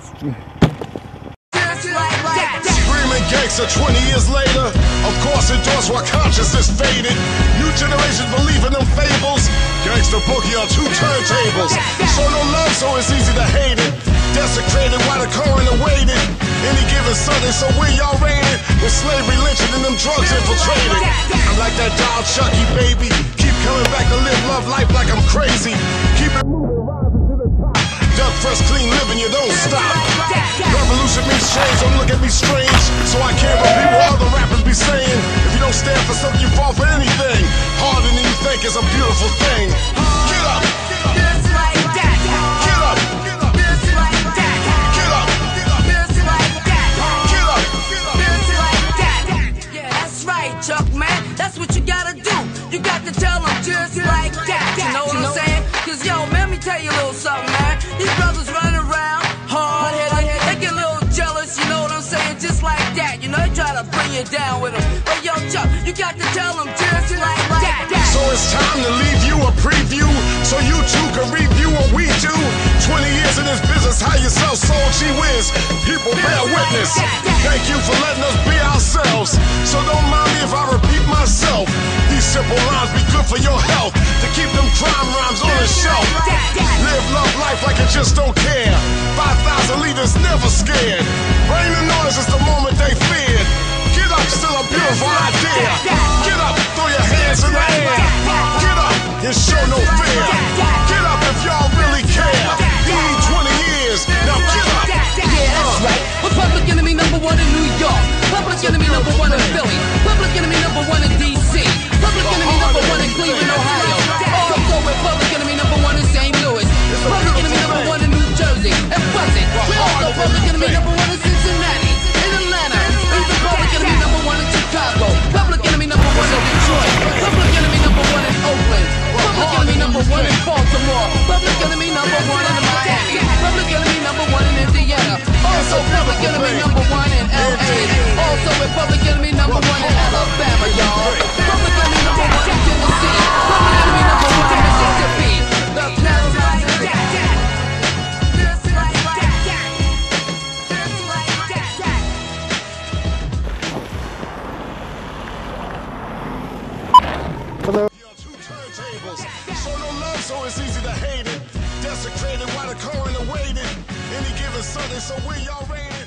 Screaming gangster 20 years later, of course endorsed while consciousness faded. New generations believe in them fables. Gangster boogie on 2 turntables. So no love, so it's easy to hate it. Desecrated while the coroner waited. Any given Sunday, so where y'all raided? With slavery lynching and them drugs infiltrated. I'm like that doll Chucky, baby. Keep coming back to live love life like I'm crazy. Keep it moving, rising to the top. Duck fresh, clean living, you don't stop. Revolution means change, don't look at me strange. So I can't repeat what other rappers be saying. If you don't stand for something, you fall for anything. Harder than you think is a beautiful thing. Get up! Just like that. Get up! Just like that. Get up! Just like that. Get up! Just like that. Yeah, that's right, Chuck, man. That's what you gotta do. You got to tell them just like that. You know what I'm saying? Cause yo, man, let me tell you a little something, man. These brothers running around, hard-headed, they get a little jealous, you know what I'm saying? Just like that, you know, they try to bring you down with them. But yo, Chuck, you got to tell them just like that. So it's time to leave you a preview, so you too can review what we do. 20 years in this business, how you sell soul, gee whiz. People bear witness. Thank you for letting us be ourselves. So don't mind me if I repeat myself. These simple lines be good for your health, to keep them crime rhymes on the shelf. Live love life like you just don't care. 5,000 leaders never scared. Rain and noise is the moment they feared. Get up, still a beautiful idea. Get up, throw your hands in the air. Get up and show no fear. Get up if y'all really care. You need 20 years, now get up. Yeah, that's right. We're public enemy number 1 in New York. Public enemy number 1 in Philly. Public enemy number 1 in DC. Public enemy number 1 in Cleveland, Ohio. Also we're public enemy number 1 in St. Louis. Public enemy number 1 in New Jersey. And Buzzing. We're also public enemy number 1 in Cincinnati. In Atlanta. Even public enemy number 1 in Chicago. Public enemy number 1 in Detroit. Public enemy number 1 in Oakland. Public enemy number 1 in Baltimore. Public enemy number 1 in Miami. Public enemy number 1 in Indiana. Also public enemy number 1 in LA. Also we're public enemy number 1 in Alabama, y'all. Public enemy number 1 in Tennessee. Public enemy number 1 in Mississippi. Just like that. Just like that. Just like that. You're on 2 turntables. So no love, so it's easy to hate it. Desecrated while the coroner waited. Any given Sunday, so where y'all raided?